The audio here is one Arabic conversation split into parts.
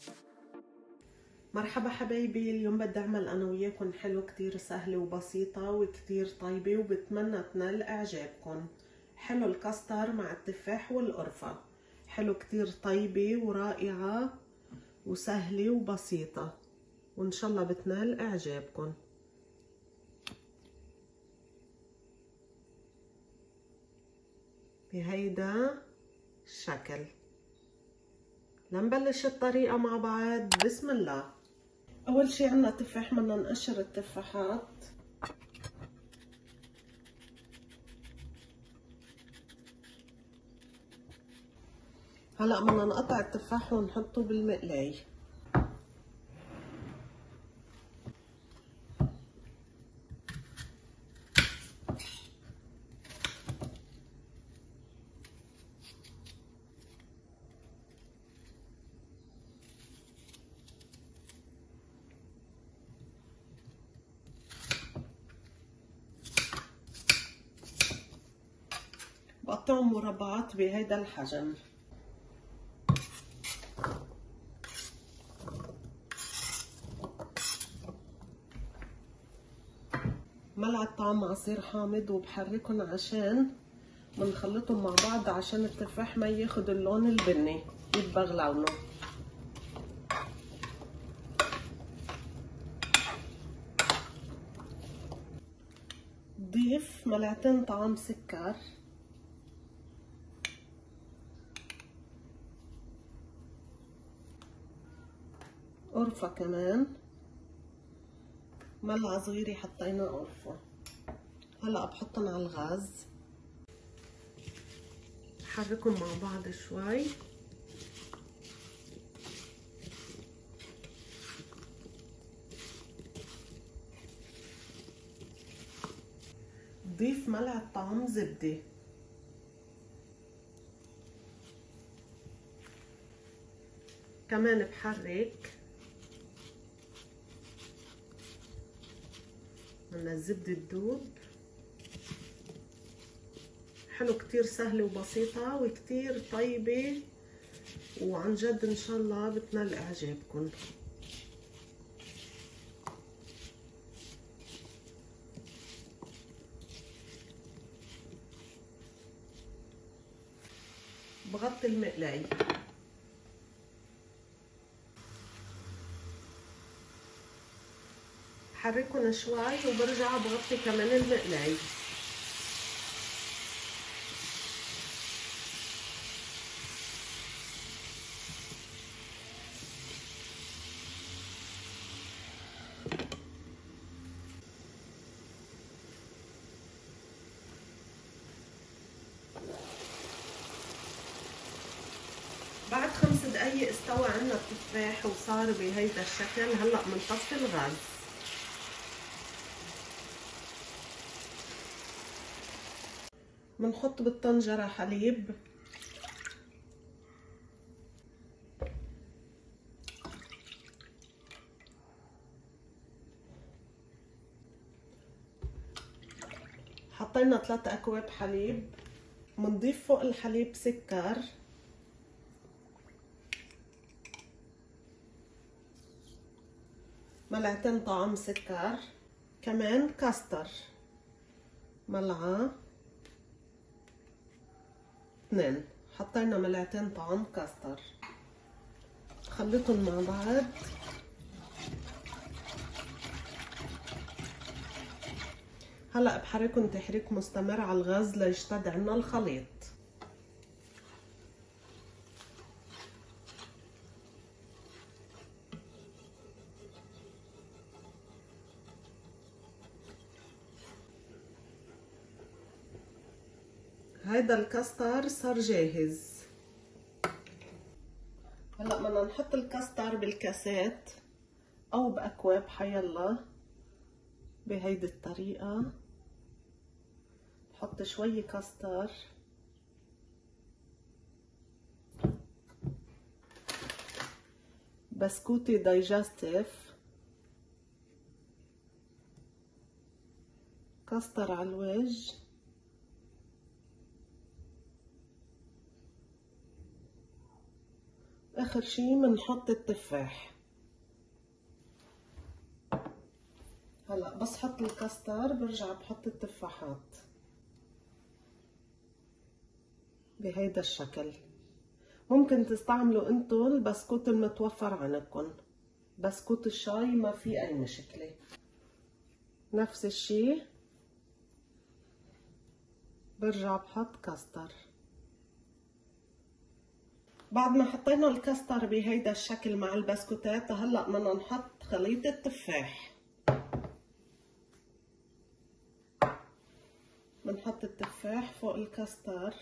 مرحبا حبايبي، اليوم بدي اعمل انا وياكم حلو كتير سهلة وبسيطة وكتير طيبة وبتمنى تنال اعجابكم. حلو الكاستر مع التفاح والقرفة، حلو كتير طيبة ورائعة وسهلة وبسيطة، وان شاء الله بتنال اعجابكم. بهيدا الشكل. لنبلش الطريقة مع بعض. بسم الله. اول شي عنا تفاح، بدنا نقشر التفاحات. هلا بدنا نقطع التفاح ونحطه بالمقلاي. بقطعهم مربعات بهيدا الحجم. ملعقة طعم عصير حامض، وبحركهم عشان بنخلطهم مع بعض عشان التفاح ما ياخد اللون البني، يدبغ لونه. ضيف ملعقتين طعام سكر، قرفة كمان، ملعقة صغيرة حطينا قرفة. هلا بحطهم على الغاز، بحركهم مع بعض شوي. ضيف ملعقة طعام زبدة، كمان بحرك. بدنا الزبدة تدوب. حلو كتير سهلة وبسيطة وكتير طيبة، وعن جد ان شاء الله بتنال اعجابكم. بغطي المقلاي. بحركهم شوي وبرجع بغطي كمان المقلاي. بعد 5 دقايق استوى عنا التفاح وصار بهيدا الشكل. هلا بنطفي الغاز. بنحط بالطنجرة حليب، حطينا 3 أكواب حليب. بنضيف فوق الحليب سكر، ملعقتين طعام سكر، كمان كاستر ملعقة 2. حطينا ملعقتين طعام كاستر. خلطهم مع بعض. هلا بحركهم تحريك مستمر على الغاز ليشتد عنا الخليط. هيدا الكاستر صار جاهز. هلا بدنا نحط الكاستر بالكاسات او باكواب حيالله بهيدي الطريقة. نحط شوي كاستر، بسكوتي دايجستيف، كاستر على الوجه، اخر شي بنحط التفاح. هلا بس حط الكاستر برجع بحط التفاحات بهيدا الشكل. ممكن تستعملوا انتو البسكوت المتوفر عندكم، بسكوت الشاي ما في اي مشكلة. نفس الشي برجع بحط كاستر. بعد ما حطينا الكاستر بهيدا الشكل مع البسكوتات، هلا بدنا نحط خليط التفاح. بنحط التفاح فوق الكاستر.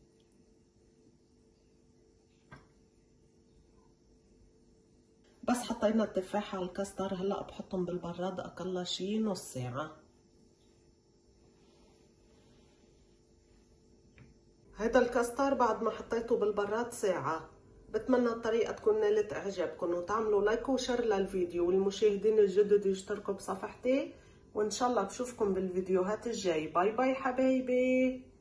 بس حطينا التفاح على الكاستر، هلا بحطهم بالبراد اقل شي نص ساعة. هيدا الكاستر بعد ما حطيته بالبراد ساعة. بتمنى الطريقة تكون نالت اعجابكم، وتعملوا لايك وشير للفيديو، والمشاهدين الجدد يشتركوا بصفحتي، وان شاء الله بشوفكم بالفيديوهات الجاي. باي باي حبايبي.